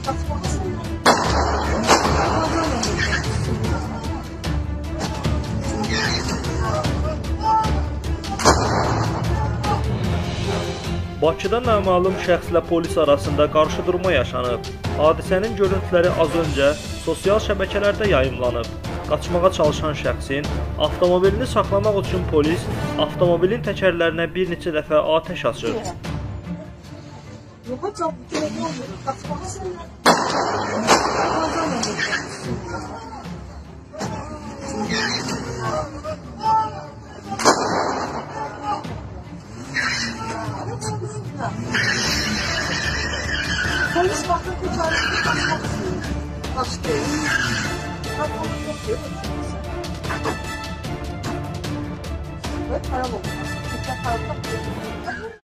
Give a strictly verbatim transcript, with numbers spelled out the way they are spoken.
Bakıda naməlum şəxslə polis arasında qarşıdurma yaşanıb. Hadisənin görüntüləri az öncə sosial şəbəkələrdə yayımlanıb. Qaçmağa çalışan şəxsin avtomobilini saxlamaq üçün polis avtomobilin təkərlərinə bir neçə dəfə atəş açır. Polis bakın ticareti kaçmak istiyor. Başka yok. Ben onu yapıyorum. Ve para bulmak. Çünkü para